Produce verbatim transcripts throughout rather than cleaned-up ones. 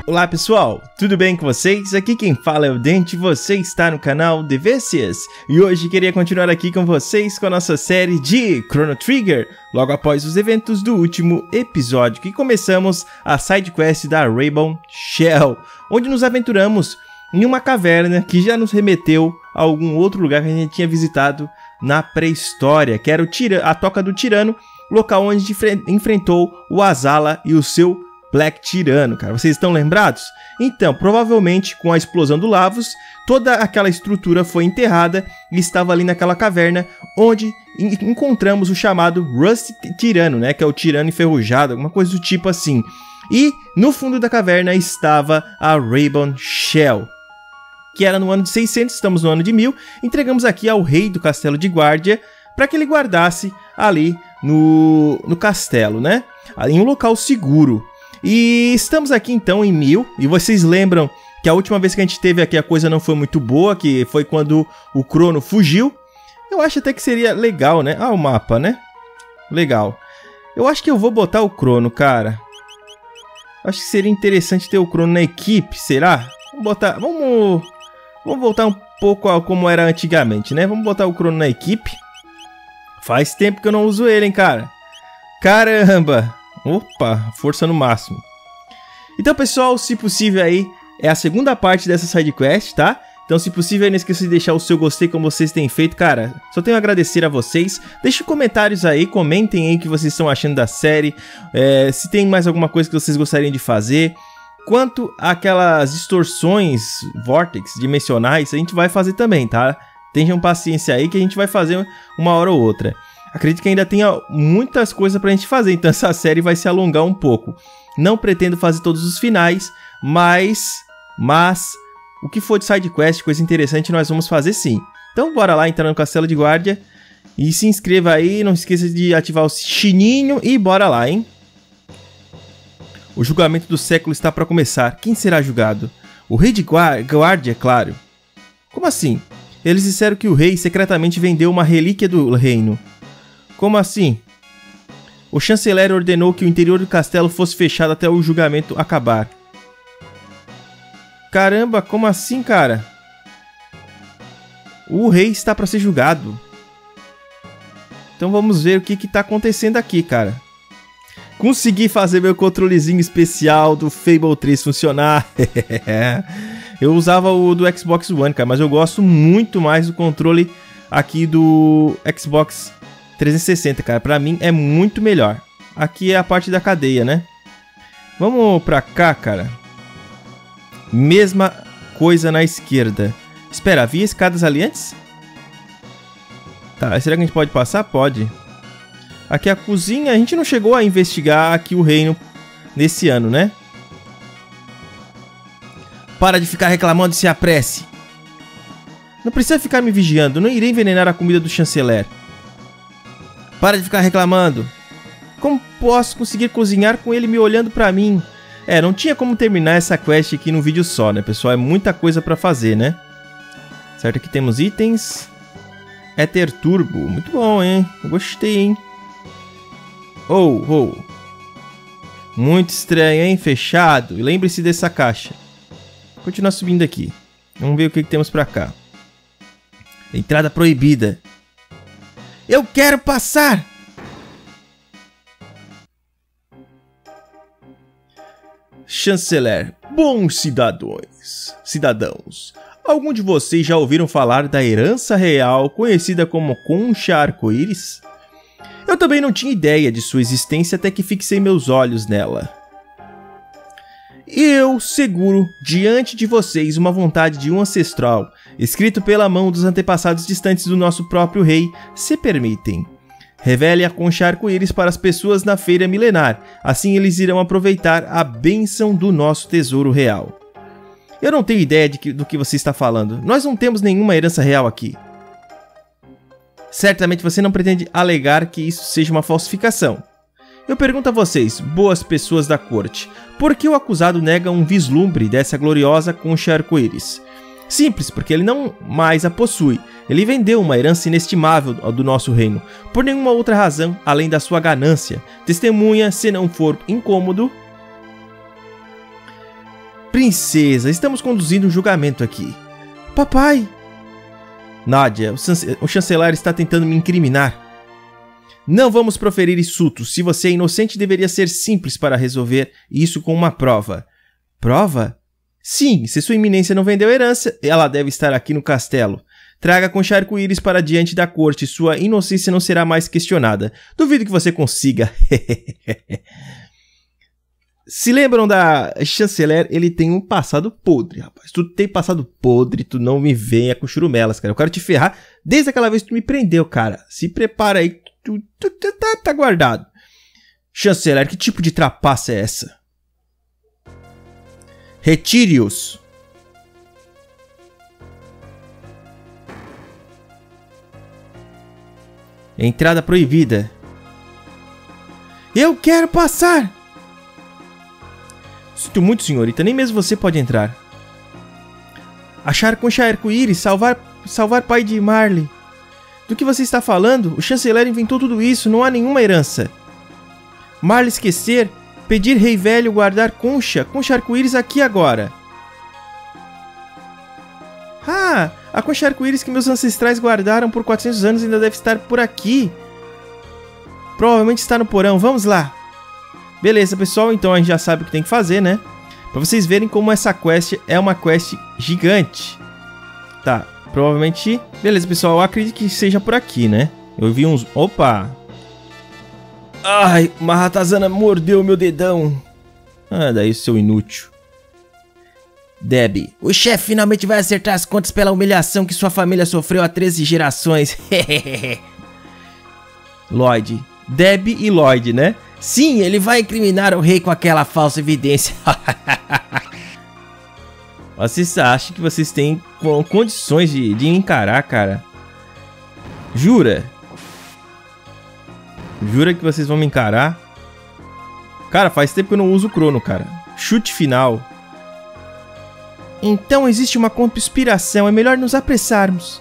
Olá pessoal, tudo bem com vocês? Aqui quem fala é o Dente, você está no canal Devicious e hoje queria continuar aqui com vocês com a nossa série de Chrono Trigger, logo após os eventos do último episódio, que começamos a side quest da Rainbow Shell, onde nos aventuramos em uma caverna que já nos remeteu a algum outro lugar que a gente tinha visitado na pré-história, que era o tira a Toca do Tirano, local onde a gente enfrentou o Azala e o seu Black Tirano, cara. Vocês estão lembrados? Então, provavelmente com a explosão do Lavos, toda aquela estrutura foi enterrada e estava ali naquela caverna onde encontramos o chamado Rusty Tirano, né? Que é o tirano enferrujado, alguma coisa do tipo assim. E no fundo da caverna estava a Rainbow Shell, que era no ano de seiscentos, estamos no ano de mil. Entregamos aqui ao rei do castelo de guarda para que ele guardasse ali no, no castelo, né? Em um local seguro. E estamos aqui então em mil, e vocês lembram que a última vez que a gente teve aqui a coisa não foi muito boa, que foi quando o Crono fugiu. Eu acho até que seria legal, né? Ah, o mapa, né? Legal. Eu acho que eu vou botar o Crono, cara. Acho que seria interessante ter o Crono na equipe, será? Vamos botar... Vamos... Vamos voltar um pouco a como era antigamente, né? Vamos botar o Crono na equipe. Faz tempo que eu não uso ele, hein, cara? Caramba! Opa, força no máximo. Então, pessoal, se possível aí, é a segunda parte dessa sidequest, tá? Então, se possível, não esqueça de deixar o seu gostei como vocês têm feito, cara. Só tenho a agradecer a vocês. Deixem comentários aí, comentem aí o que vocês estão achando da série. É, se tem mais alguma coisa que vocês gostariam de fazer. Quanto àquelas distorções, vórtex dimensionais, a gente vai fazer também, tá? Tenham paciência aí que a gente vai fazer uma hora ou outra. Acredito que ainda tenha muitas coisas pra gente fazer, então essa série vai se alongar um pouco. Não pretendo fazer todos os finais, mas, mas o que for de side quest, coisa interessante, nós vamos fazer sim. Então bora lá entrar no Castelo de Guarda e se inscreva aí, não esqueça de ativar o sininho e bora lá, hein? O julgamento do século está para começar. Quem será julgado? O rei de Guarda, é claro. Como assim? Eles disseram que o rei secretamente vendeu uma relíquia do reino. Como assim? O chanceler ordenou que o interior do castelo fosse fechado até o julgamento acabar. Caramba, como assim, cara? O rei está para ser julgado. Então vamos ver o que está acontecendo aqui, cara. Consegui fazer meu controlezinho especial do Fable três funcionar. Eu usava o do Xbox One, cara, mas eu gosto muito mais do controle aqui do Xbox trezentos e sessenta, cara. Pra mim é muito melhor. Aqui é a parte da cadeia, né? Vamos pra cá, cara. Mesma coisa na esquerda. Espera, havia escadas ali antes? Tá, será que a gente pode passar? Pode. Aqui é a cozinha. A gente não chegou a investigar aqui o reino nesse ano, né? Para de ficar reclamando e se apresse. Não precisa ficar me vigiando. Não irei envenenar a comida do chanceler. Para de ficar reclamando. Como posso conseguir cozinhar com ele me olhando pra mim? É, não tinha como terminar essa quest aqui num vídeo só, né, pessoal? É muita coisa pra fazer, né? Certo, aqui temos itens. Éter Turbo. Muito bom, hein? Gostei, hein? Oh, oh. Muito estranho, hein? Fechado. E lembre-se dessa caixa. Vou continuar subindo aqui. Vamos ver o que, que temos pra cá. Entrada proibida. Eu quero passar! Chanceler, bons cidadãos, cidadãos, algum de vocês já ouviram falar da herança real conhecida como Concha Arco-Íris? Eu também não tinha ideia de sua existência até que fixei meus olhos nela. Eu seguro diante de vocês uma vontade de um ancestral, escrito pela mão dos antepassados distantes do nosso próprio rei, se permitem. Revele a concha arco-íris para as pessoas na feira milenar, assim eles irão aproveitar a bênção do nosso tesouro real. Eu não tenho ideia de que, do que você está falando, nós não temos nenhuma herança real aqui. Certamente você não pretende alegar que isso seja uma falsificação. Eu pergunto a vocês, boas pessoas da corte, por que o acusado nega um vislumbre dessa gloriosa concha arco-íris? Simples, porque ele não mais a possui. Ele vendeu uma herança inestimável do nosso reino, por nenhuma outra razão além da sua ganância. Testemunha, se não for incômodo. Princesa, estamos conduzindo um julgamento aqui. Papai! Nádia, o chanceler está tentando me incriminar. Não vamos proferir insultos. Se você é inocente, deveria ser simples para resolver isso com uma prova. Prova? Sim, se sua eminência não vendeu herança, ela deve estar aqui no castelo. Traga Concha Arco-Íris para diante da corte. Sua inocência não será mais questionada. Duvido que você consiga. Se lembram da chanceler, ele tem um passado podre, rapaz. Tu tem passado podre, tu não me venha com churumelas, cara. Eu quero te ferrar desde aquela vez que tu me prendeu, cara. Se prepara aí, tu, tu, tu tá, tá guardado. Chanceler, que tipo de trapaça é essa? Retire-os. Entrada proibida. Eu quero passar! Sinto muito, senhorita. Nem mesmo você pode entrar. Achar Concha Arco-Íris, salvar, salvar pai de Marley. Do que você está falando? O chanceler inventou tudo isso. Não há nenhuma herança. Marley esquecer. Pedir rei velho guardar Concha. Concha Arco-Íris aqui agora. Ah, a Concha Arco-Íris que meus ancestrais guardaram por quatrocentos anos ainda deve estar por aqui. Provavelmente está no porão. Vamos lá. Beleza, pessoal. Então a gente já sabe o que tem que fazer, né? Pra vocês verem como essa quest é uma quest gigante. Tá, provavelmente... Beleza, pessoal. Eu acredito que seja por aqui, né? Eu vi uns... Opa! Ai, uma ratazana mordeu meu dedão. Ah, daí seu inútil. Debbie. O chefe finalmente vai acertar as contas pela humilhação que sua família sofreu há treze gerações. Lloyd. Debbie e Lloyd, né? Sim, ele vai incriminar o rei com aquela falsa evidência. Vocês acham que vocês têm condições de, de encarar, cara? Jura? Jura que vocês vão me encarar? Cara, faz tempo que eu não uso o crono, cara. Chute final. Então existe uma conspiração. É melhor nos apressarmos.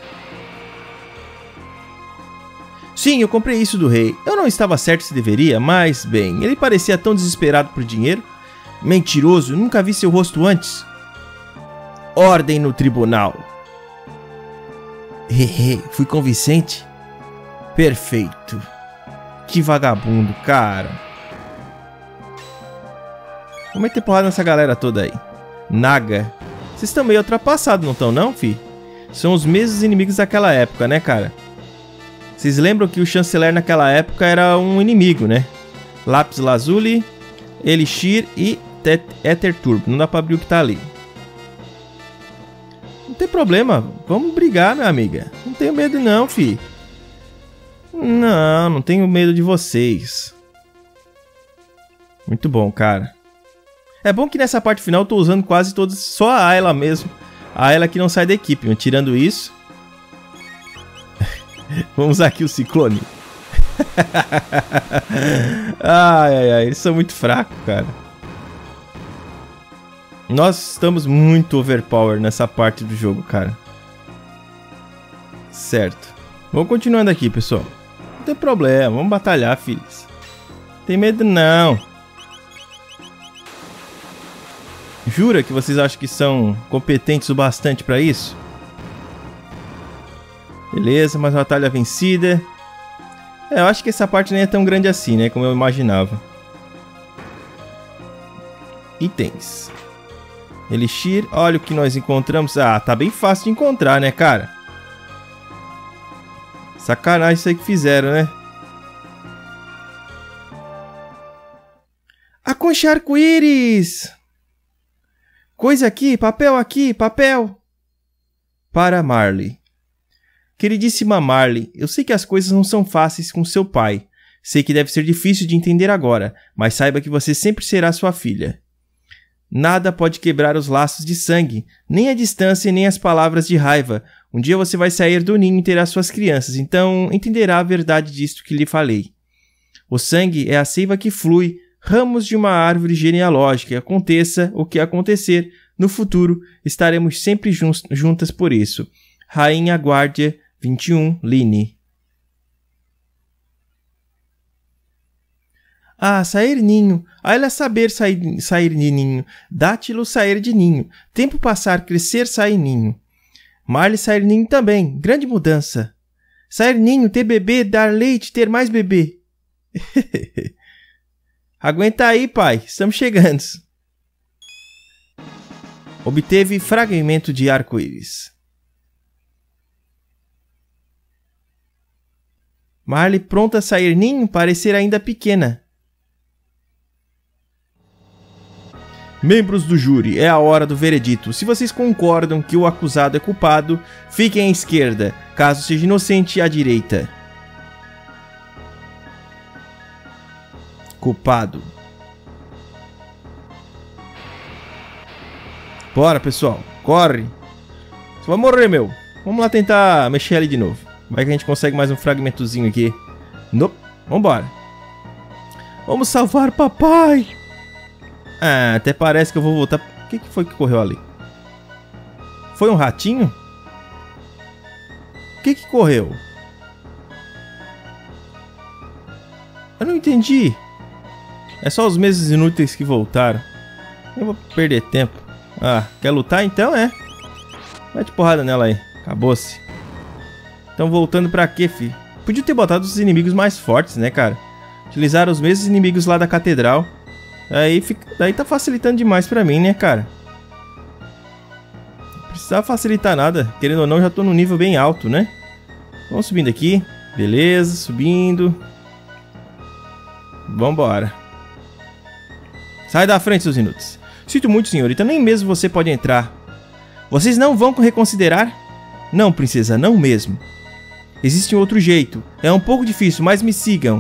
Sim, eu comprei isso do rei. Eu não estava certo se deveria, mas, bem, ele parecia tão desesperado por dinheiro. Mentiroso, nunca vi seu rosto antes. Ordem no tribunal. Hehe, fui convincente? Perfeito. Que vagabundo, cara. Vou meter porrada nessa galera toda aí. Naga. Vocês estão meio ultrapassados, não estão não, fi? São os mesmos inimigos daquela época, né, cara? Vocês lembram que o chanceler naquela época era um inimigo, né? Lápis Lazuli, Elixir e Ether Turbo. Não dá pra abrir o que tá ali. Não tem problema. Vamos brigar, minha amiga. Não tenho medo não, fi. Não, não tenho medo de vocês. Muito bom, cara. É bom que nessa parte final eu tô usando quase todos... Só a Ayla mesmo. A Ayla que não sai da equipe. Tirando isso... Vamos usar aqui o Ciclone. Ai, ai, ai. Eles são muito fracos, cara. Nós estamos muito overpower nessa parte do jogo, cara. Certo. Vamos continuando aqui, pessoal. Não tem problema. Vamos batalhar, filhos. Não tem medo, não. Jura que vocês acham que são competentes o bastante pra isso? Beleza, mais uma batalha vencida. É, eu acho que essa parte nem é tão grande assim, né? Como eu imaginava. Itens. Elixir. Olha o que nós encontramos. Ah, tá bem fácil de encontrar, né, cara? Sacanagem isso aí que fizeram, né? A Concha Arco-Íris! Coisa aqui, papel aqui, papel! Para Marley. Queridíssima Marley, eu sei que as coisas não são fáceis com seu pai. Sei que deve ser difícil de entender agora, mas saiba que você sempre será sua filha. Nada pode quebrar os laços de sangue, nem a distância e nem as palavras de raiva. Um dia você vai sair do ninho e terá suas crianças, então entenderá a verdade disto que lhe falei. O sangue é a seiva que flui, ramos de uma árvore genealógica, e aconteça o que acontecer, no futuro estaremos sempre juntas por isso. Rainha Guardia vinte e um, Line. Ah, sair ninho. A ela saber sair, sair de ninho. Dátilo sair de ninho. Tempo passar, crescer, sair ninho. Marley sair ninho também. Grande mudança. Sair ninho, ter bebê, dar leite, ter mais bebê. Aguenta aí, pai. Estamos chegando. Obteve fragmento de arco-íris. Marley pronta a sair ninho, parecer ainda pequena. Membros do júri, é a hora do veredito. Se vocês concordam que o acusado é culpado, fiquem à esquerda. Caso seja inocente, à direita. Culpado. Bora, pessoal. Corre. Você vai morrer, meu. Vamos lá tentar mexer ali de novo. Vai que a gente consegue mais um fragmentozinho aqui. Nope. Vambora. Vamos salvar papai. Ah, até parece que eu vou voltar. O que, que foi que correu ali? Foi um ratinho? O que que correu? Eu não entendi. É só os meses inúteis que voltaram. Eu vou perder tempo. Ah, quer lutar então, é? Mete porrada nela aí. Acabou-se. Então voltando pra quê, fi? Podia ter botado os inimigos mais fortes, né, cara? Utilizaram os mesmos inimigos lá da catedral. Aí, fica... Daí tá facilitando demais pra mim, né, cara? Não precisava facilitar nada. Querendo ou não, já tô num nível bem alto, né? Vamos subindo aqui. Beleza, subindo. Vambora. Sai da frente, seus inúteis. Sinto muito, senhorita. Nem mesmo você pode entrar. Vocês não vão reconsiderar? Não, princesa, não mesmo. Existe um outro jeito. É um pouco difícil, mas me sigam.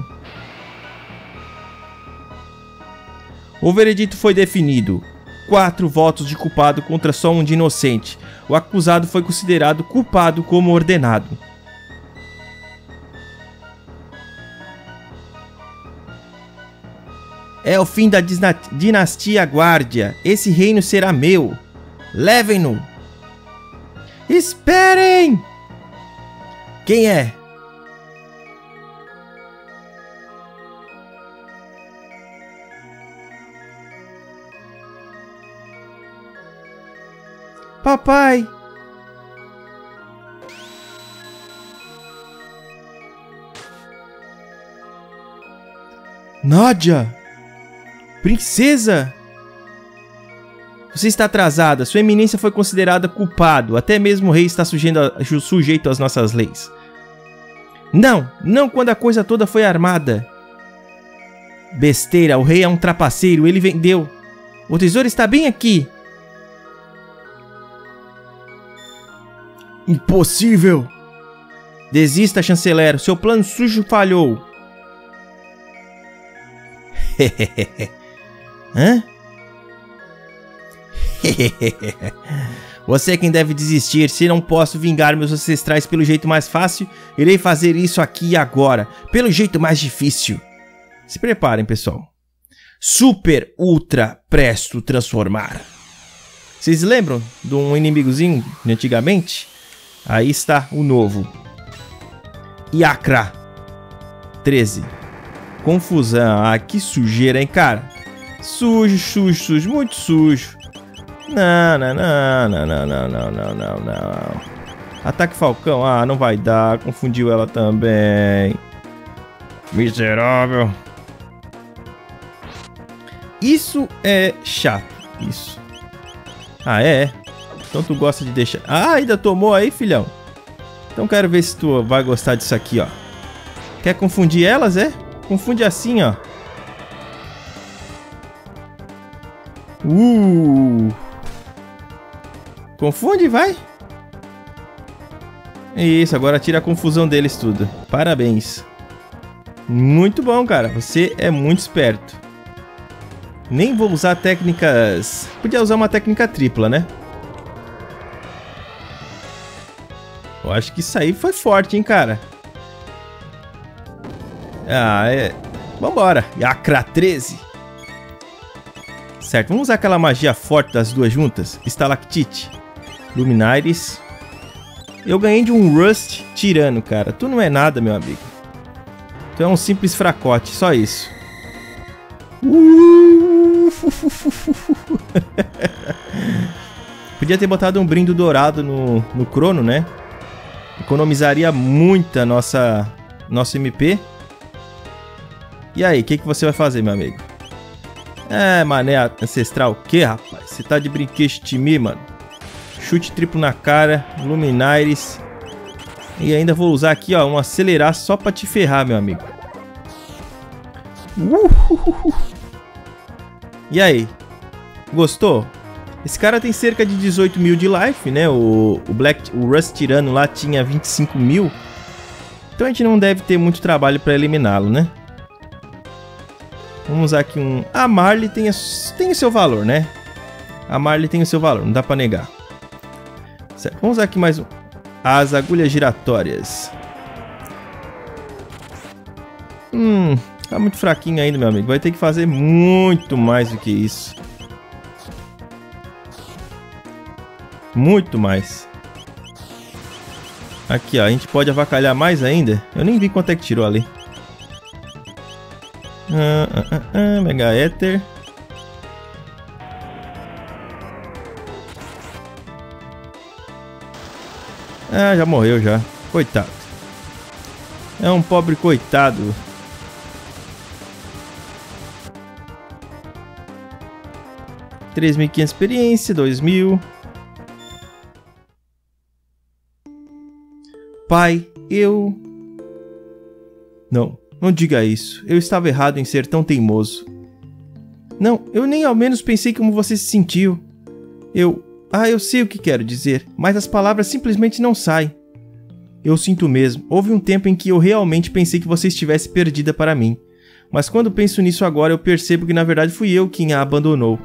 O veredito foi definido. Quatro votos de culpado contra só um de inocente. O acusado foi considerado culpado como ordenado. É o fim da dinastia Guardia. Esse reino será meu. Levem-no. Esperem! Quem é? Papai! Nádia! Princesa! Você está atrasada. Sua eminência foi considerada culpado. Até mesmo o rei está sujeito, a, sujeito às nossas leis. Não, não quando a coisa toda foi armada. Besteira, o rei é um trapaceiro. Ele vendeu. O tesouro está bem aqui. Impossível! Desista, chanceler. Seu plano sujo falhou. Hã? Você é quem deve desistir. Se não posso vingar meus ancestrais pelo jeito mais fácil, irei fazer isso aqui e agora, pelo jeito mais difícil. Se preparem, pessoal. Super, ultra, presto transformar. Vocês lembram de um inimigozinho de antigamente? Aí está o novo. Iacra treze. Confusão. Ah, que sujeira, hein, cara? Sujo, sujo, sujo. Muito sujo. Não, não, não, não, não, não, não, não, não, não. Ataque Falcão. Ah, não vai dar. Confundiu ela também. Miserável. Isso é chato. Isso. Ah, é? Então tu gosta de deixar... Ah, ainda tomou aí, filhão? Então quero ver se tu vai gostar disso aqui, ó. Quer confundir elas, é? Confunde assim, ó. Uh! Confunde, vai. Isso, agora tira a confusão deles tudo. Parabéns. Muito bom, cara. Você é muito esperto. Nem vou usar técnicas... Podia usar uma técnica tripla, né? Eu acho que isso aí foi forte, hein, cara. Ah, é... Vambora. Iacra treze. Certo, vamos usar aquela magia forte das duas juntas. Estalactite. Luminares. Eu ganhei de um Rust tirano, cara. Tu não é nada, meu amigo. Tu é um simples fracote, só isso. Uh! Podia ter botado um brinde dourado no, no Crono, né? Economizaria muito a nossa, nosso M P. E aí, o que, que você vai fazer, meu amigo? É, mané ancestral o que, rapaz? Você tá de brinquedo de mim, mano. Chute triplo na cara, Luminaires. E ainda vou usar aqui, ó, um acelerar só pra te ferrar, meu amigo. Uhuhuhu. E aí? Gostou? Esse cara tem cerca de dezoito mil de life, né? O, o, Black, o Rust Tirano lá tinha vinte e cinco mil. Então a gente não deve ter muito trabalho pra eliminá-lo, né? Vamos usar aqui um... A Marley tem, a... tem o seu valor, né? A Marley tem o seu valor, não dá pra negar. Certo. Vamos usar aqui mais um... As agulhas giratórias. Hum... Tá muito fraquinho ainda, meu amigo. Vai ter que fazer muito mais do que isso. Muito mais. Aqui, ó. A gente pode avacalhar mais ainda. Eu nem vi quanto é que tirou ali. Ah, ah, ah, ah, Mega Ether. Ah, já morreu já. Coitado. É um pobre coitado. três mil e quinhentos experiência, dois mil. Pai, eu... Não, não diga isso. Eu estava errado em ser tão teimoso. Não, eu nem ao menos pensei como você se sentiu. Eu... Ah, eu sei o que quero dizer, mas as palavras simplesmente não saem. Eu sinto mesmo. Houve um tempo em que eu realmente pensei que você estivesse perdida para mim. Mas quando penso nisso agora, eu percebo que na verdade fui eu quem a abandonou.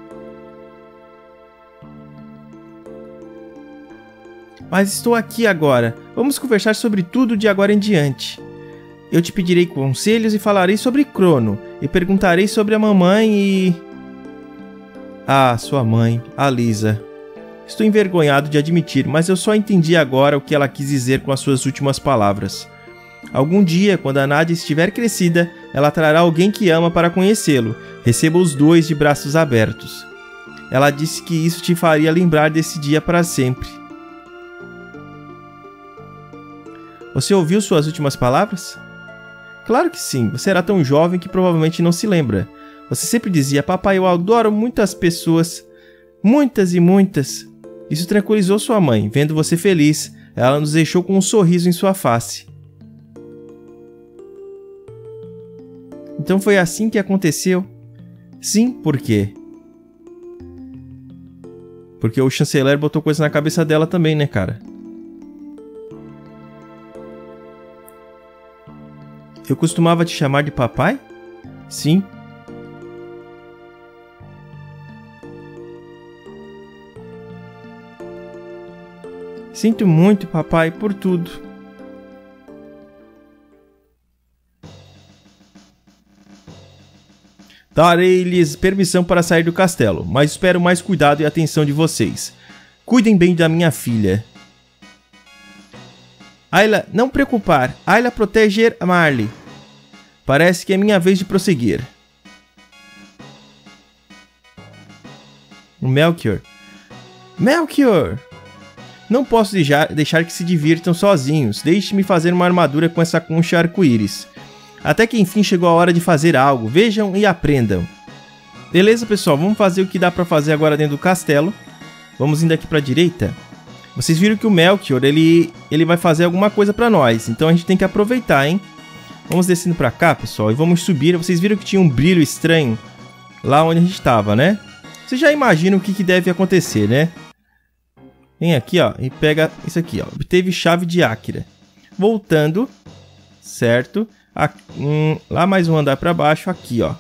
Mas estou aqui agora. Vamos conversar sobre tudo de agora em diante. Eu te pedirei conselhos e falarei sobre Crono. E perguntarei sobre a mamãe e... Ah, sua mãe, a Lisa. Estou envergonhado de admitir, mas eu só entendi agora o que ela quis dizer com as suas últimas palavras. Algum dia, quando a Nadia estiver crescida, ela trará alguém que ama para conhecê-lo. Receba os dois de braços abertos. Ela disse que isso te faria lembrar desse dia para sempre. Você ouviu suas últimas palavras? Claro que sim, você era tão jovem que provavelmente não se lembra. Você sempre dizia, papai, eu adoro muitas pessoas. Muitas e muitas. Isso tranquilizou sua mãe. Vendo você feliz, ela nos deixou com um sorriso em sua face. Então foi assim que aconteceu? Sim, por quê? Porque o chanceler botou coisa na cabeça dela também, né, cara? Eu costumava te chamar de papai? Sim. Sinto muito, papai, por tudo. Darei-lhes permissão para sair do castelo, mas espero mais cuidado e atenção de vocês. Cuidem bem da minha filha. Ayla, não preocupar. Ayla proteger a Marley. Parece que é minha vez de prosseguir. O Melchior. Melchior! Não posso deixar, deixar que se divirtam sozinhos. Deixe-me fazer uma armadura com essa concha arco-íris. Até que enfim chegou a hora de fazer algo. Vejam e aprendam. Beleza, pessoal? Vamos fazer o que dá pra fazer agora dentro do castelo. Vamos indo aqui pra direita. Vocês viram que o Melchior, ele, ele vai fazer alguma coisa pra nós. Então a gente tem que aproveitar, hein? Vamos descendo pra cá, pessoal. E vamos subir. Vocês viram que tinha um brilho estranho lá onde a gente tava, né? Vocês já imaginam o que, que deve acontecer, né? Vem aqui, ó. E pega isso aqui, ó. Obteve chave de Akira. Voltando. Certo? Aqui, hum, lá mais um andar pra baixo. Aqui, ó.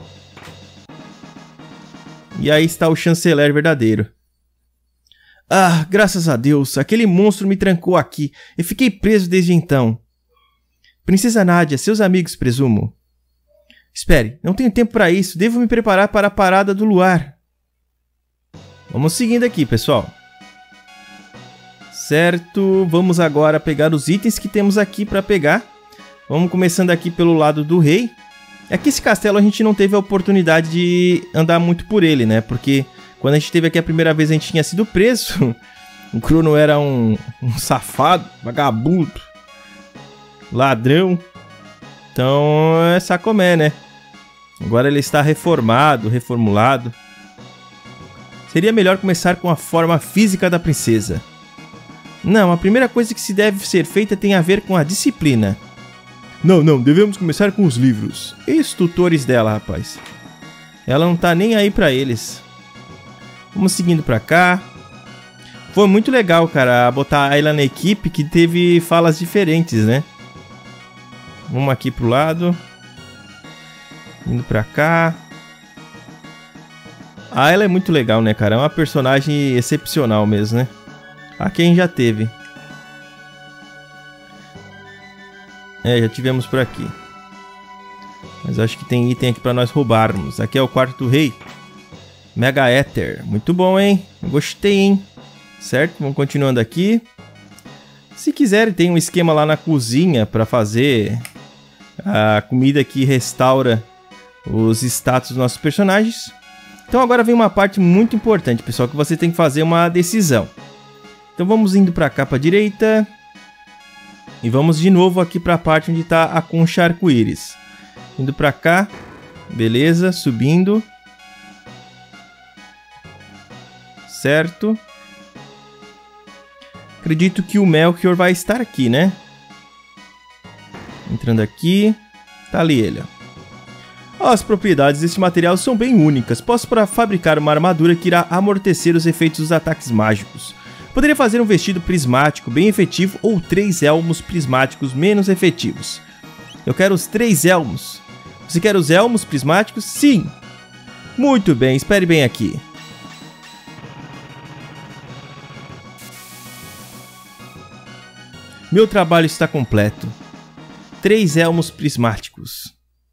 E aí está o chanceler verdadeiro. Ah, graças a Deus, aquele monstro me trancou aqui e fiquei preso desde então. Princesa Nadia, seus amigos, presumo. Espere, não tenho tempo para isso, devo me preparar para a parada do luar. Vamos seguindo aqui, pessoal. Certo, vamos agora pegar os itens que temos aqui para pegar. Vamos começando aqui pelo lado do rei. É que esse castelo a gente não teve a oportunidade de andar muito por ele, né? Porque quando a gente teve aqui a primeira vez a gente tinha sido preso. O Crono era um, um safado, vagabundo, ladrão. Então é sacomé, né? Agora ele está reformado, reformulado. Seria melhor começar com a forma física da princesa. Não, a primeira coisa que se deve ser feita tem a ver com a disciplina. Não, não, devemos começar com os livros. E os tutores dela, rapaz? Ela não tá nem aí pra eles. Vamos seguindo pra cá. Foi muito legal, cara, botar a Ayla na equipe que teve falas diferentes, né? Vamos aqui pro lado. Indo pra cá. A Ayla é muito legal, né, cara? É uma personagem excepcional mesmo, né? A quem já teve. É, já tivemos por aqui. Mas acho que tem item aqui pra nós roubarmos. Aqui é o quarto do rei. Mega Ether. Muito bom, hein? Gostei, hein? Certo? Vamos continuando aqui. Se quiserem, tem um esquema lá na cozinha pra fazer a comida que restaura os status dos nossos personagens. Então agora vem uma parte muito importante, pessoal, que você tem que fazer uma decisão. Então vamos indo pra cá pra direita. E vamos de novo aqui pra parte onde tá a concha arco-íris. Indo pra cá. Beleza, subindo. Certo. Acredito que o Melchior vai estar aqui, né? Entrando aqui. Tá ali ele, ó. As propriedades desse material são bem únicas. Posso para fabricar uma armadura que irá amortecer os efeitos dos ataques mágicos. Poderia fazer um vestido prismático bem efetivo ou três elmos prismáticos menos efetivos. Eu quero os três elmos. Você quer os elmos prismáticos? Sim. Muito bem, espere bem aqui. Meu trabalho está completo. Três elmos prismáticos.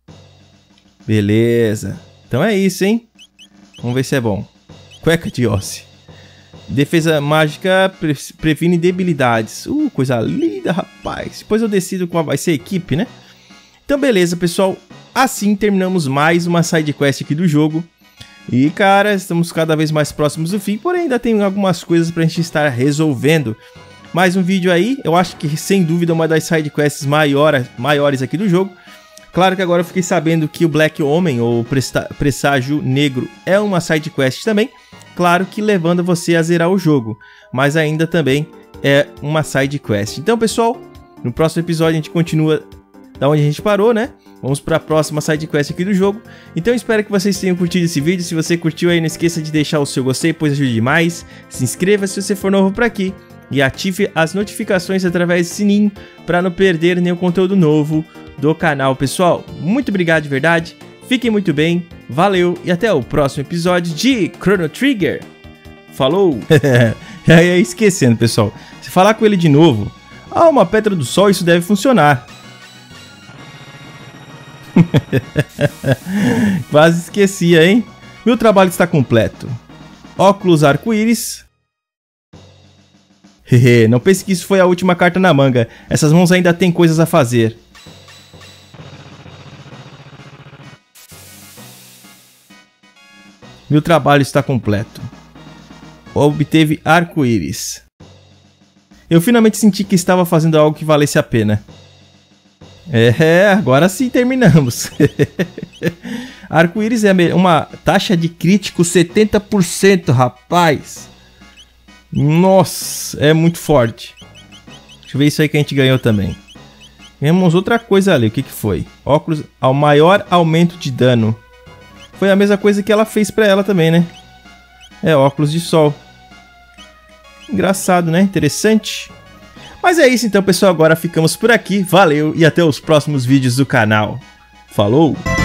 Beleza. Então é isso, hein? Vamos ver se é bom. Cueca de Ossi. Defesa mágica pre previne debilidades. Uh, coisa linda, rapaz. Depois eu decido qual vai ser a equipe, né? Então beleza, pessoal. Assim terminamos mais uma sidequest aqui do jogo. E, cara, estamos cada vez mais próximos do fim. Porém, ainda tem algumas coisas pra gente estar resolvendo. Mais um vídeo aí. Eu acho que, sem dúvida, uma das sidequests maior, maiores aqui do jogo. Claro que agora eu fiquei sabendo que o Black Omen, ou Presságio Negro, é uma sidequest também. Claro que levando você a zerar o jogo, mas ainda também é uma sidequest. Então, pessoal, no próximo episódio a gente continua da onde a gente parou, né? Vamos para a próxima sidequest aqui do jogo. Então, espero que vocês tenham curtido esse vídeo. Se você curtiu aí, não esqueça de deixar o seu gostei, pois ajuda demais. Se inscreva se você for novo por aqui e ative as notificações através do sininho para não perder nenhum conteúdo novo do canal, pessoal. Muito obrigado de verdade. Fiquem muito bem, valeu e até o próximo episódio de Chrono Trigger. Falou! Já ia esquecendo, pessoal. Se falar com ele de novo, ah, uma pedra do sol, isso deve funcionar. Quase esquecia, hein? Meu trabalho está completo. Óculos arco-íris. Hehe, não pense que isso foi a última carta na manga. Essas mãos ainda têm coisas a fazer. Meu trabalho está completo. Obteve arco-íris. Eu finalmente senti que estava fazendo algo que valesse a pena. É, agora sim terminamos. Arco-íris é uma taxa de crítico setenta por cento, rapaz. Nossa, é muito forte. Deixa eu ver isso aí que a gente ganhou também. Ganhamos outra coisa ali, o que que foi? Óculos ao maior aumento de dano. Foi a mesma coisa que ela fez pra ela também, né? É, óculos de sol. Engraçado, né? Interessante. Mas é isso então, pessoal. Agora ficamos por aqui. Valeu e até os próximos vídeos do canal. Falou!